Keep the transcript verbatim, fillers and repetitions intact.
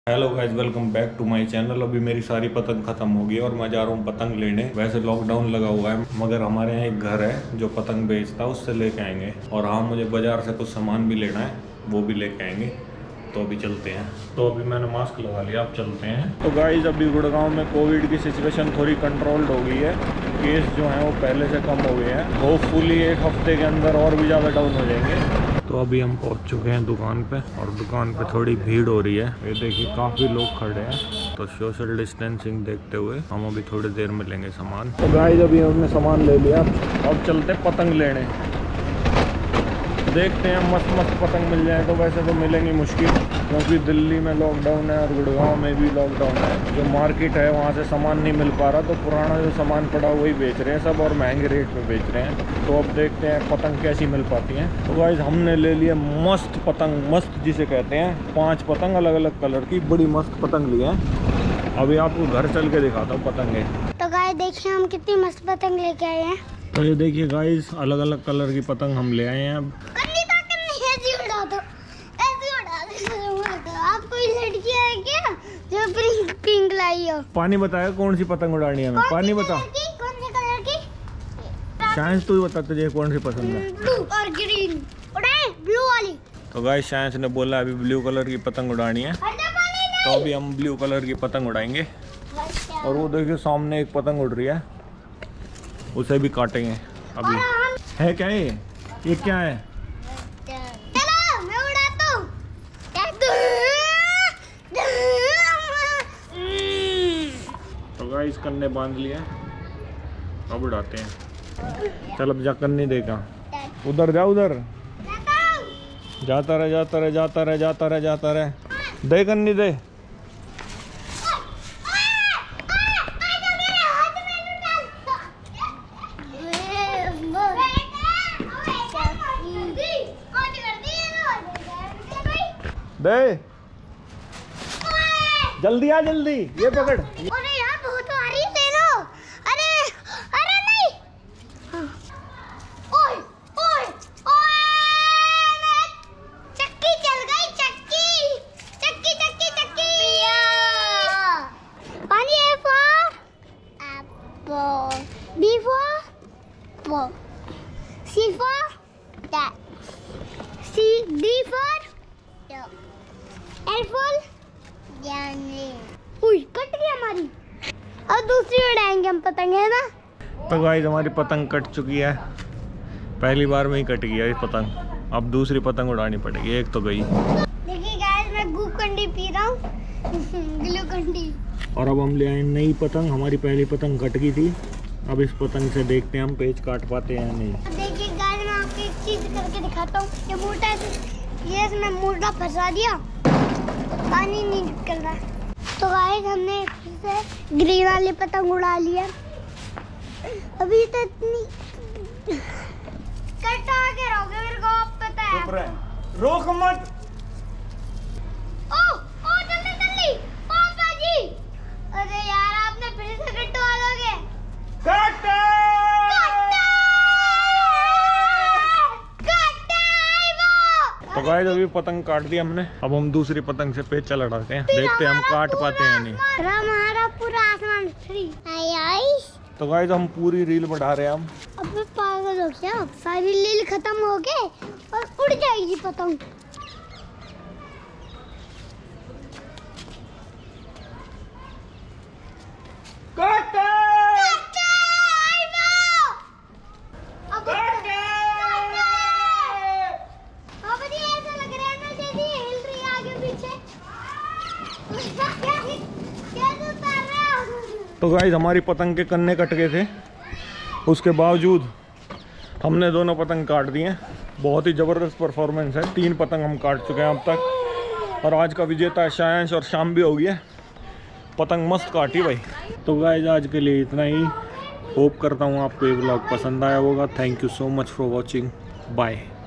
Hello guys, welcome back to my channel. अभी मेरी सारी पतंग खत्म हो गई और मैं जा रहा हूँ पतंग लेने। वैसे लॉकडाउन लगा हुआ है मगर हमारे यहाँ एक घर है जो पतंग बेचता है, उससे लेके आएंगे। और हाँ, मुझे बाजार से कुछ सामान भी लेना है, वो भी लेके आएंगे। तो अभी चलते हैं। तो अभी मैंने मास्क लगा लिया, अब चलते हैं। तो गाइस, अभी गुड़गांव में कोविड की सिचुएशन थोड़ी कंट्रोल्ड हो गई है। केस जो हैं वो पहले से कम हो गए हैं। होपफुली एक हफ्ते के अंदर और भी ज़्यादा डाउन हो जाएंगे। तो अभी हम पहुंच चुके हैं दुकान पे और दुकान पे थोड़ी भीड़ हो रही है। ये देखिए, काफ़ी लोग खड़े हैं। तो सोशल डिस्टेंसिंग देखते हुए हम अभी थोड़ी देर में लेंगे सामान। तो गाइस, अभी हमने सामान ले लिया, अब चलते पतंग लेने। देखते हैं, मस्त मस्त पतंग मिल जाए तो। वैसे तो मिलेंगी मुश्किल, क्योंकि दिल्ली में लॉकडाउन है और गुड़गांव में भी लॉकडाउन है। जो मार्केट है वहाँ से सामान नहीं मिल पा रहा, तो पुराना जो सामान पड़ा वही बेच रहे हैं सब, और महंगे रेट में बेच रहे हैं। तो अब देखते हैं पतंग कैसी मिल पाती हैं। तो गाइस, हमने ले लिया मस्त पतंग, मस्त जिसे कहते हैं। पाँच पतंग अलग अलग कलर की, बड़ी मस्त पतंग ली है। अभी आपको घर चल के दिखाता हूँ पतंगे। तो गाइस देखिए, हम कितनी मस्त पतंग लेके आए हैं। तो ये देखिए गाइस, अलग अलग कलर की पतंग हम ले आए हैं। अब आप कोई लड़की है क्या जो पिंक पिंक लाई हो? पानी बताया कौन सी पतंग उड़ानी है हमें, पानी बता। कौन सी कलर की? साइंस तू ही बता, तुझे कौन सी पसंद है? ब्लू और ग्रीन। उड़ाए ब्लू वाली। तो गाइस, साइंस ने बोला अभी ब्लू कलर की पतंग उड़ानी है, तो अभी हम ब्लू कलर की पतंग उड़ाएंगे। और वो देखिए, सामने एक पतंग उड़ रही है, उसे भी काटेंगे अभी। है क्या ये ये क्या है? चलो मैं उड़ाता हूँ। तो गाइस, कन्ने बांध लिया, अब उड़ाते हैं। चल अब जा, कन्ने देगा। उधर जा, उधर जाता रहे जाता रहे जाता रहे जाता रहे जाता रहे। दे कन्नी दे। दे जल्दी आ, जल्दी। ये पकड़। अरे यार, बहुत आ रही है, ले लो। अरे अरे नहीं। ओए ओए ओए, चक्की चल गई, चक्की चक्की चक्की चक्की। पानी है for apple, B for ball, C for that, C D for L for यानी। उई, कट गई हमारी। और दूसरी उड़ाएंगे हम पतंग, है ना? तो गाइस, हमारी पतंग कट चुकी है। पहली बार में ही कट गया ये पतंग। अब दूसरी पतंग उड़ानी पड़ेगी, एक तो गई। देखिए गाइस, मैं ग्लूकंडी पी रहा हूँ। ग्लूकंडी। और अब हम ले आए नई पतंग। हमारी पहली पतंग कट गई थी, अब इस पतंग से देखते हैं हम पेच काट पाते हैं या नहीं। देखिए गाइस, मैं आपको एक चीज करके दिखाता हूँ। ये मोटा है, ये इसमें मोटा फंसा दिया, पानी नहीं निकल रहा। तो गाइस, हमने से ग्रीन वाली पतंग उड़ा लिया। अभी तो इतनी कटा के रहोगे मेरे को, आप पता है। चुप रहे, रोक मत। ओ ओ जल्दी जल्दी, ओ बाजी। अरे यार, आपने फिर से कटवा दोगे। कट तो गाइस, अभी पतंग काट दी हमने। अब हम दूसरी पतंग से पेच लड़ाते हैं, देखते हैं हम काट पाते हैं या नहीं। हमारा पूरा आसमान फ्री। आई आई। तो गाइस, हम पूरी रील बढ़ा रहे हैं हम। अब मैं पागल हो गया, सारी लील खत्म हो गए और उड़ जाएगी पतंग। कट तो गाइस, हमारी पतंग के कन्ने कट गए थे, उसके बावजूद हमने दोनों पतंग काट दी हैं। बहुत ही ज़बरदस्त परफॉर्मेंस है। तीन पतंग हम काट चुके हैं अब तक, और आज का विजेता है शायंश, और शाम भी हो गई है। पतंग मस्त काटी भाई। तो गाइस, आज के लिए इतना ही। होप करता हूँ आपको ये व्लॉग पसंद आया होगा। Thank you so much for watching. Bye.